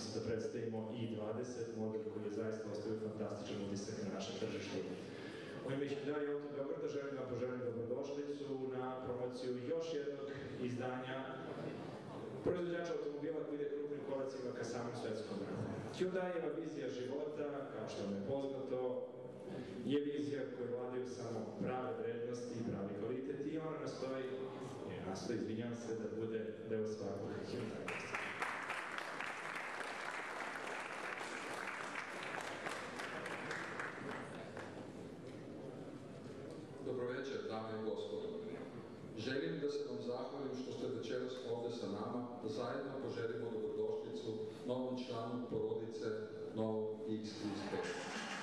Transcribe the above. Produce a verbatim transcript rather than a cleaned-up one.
se da predstavimo i dvadeset, model koji je zaista ostavio fantastičan utisak na našem tržištu. U ime Hyundai Auto Beograda želim da poželim dobrodošlicu na promociju još jednog izdanja proizvođača automobila koji ide krupnim koracima ka samom svetskom brandu. Hyundaieva vizija života, kao što vam je poznato, je vizija koju vladaju samo prave vrednosti i pravi kvalitet i ona nastoji, ne nastoji, izvinjam se, da bude deo svakog Hyundai. Dobro večer, dame i gospodo. Želim da se vam zahvalim što ste večeras ovde sa nama, da zajedno poželimo dobrodošlicu novom članu porodice novog X trideset pet.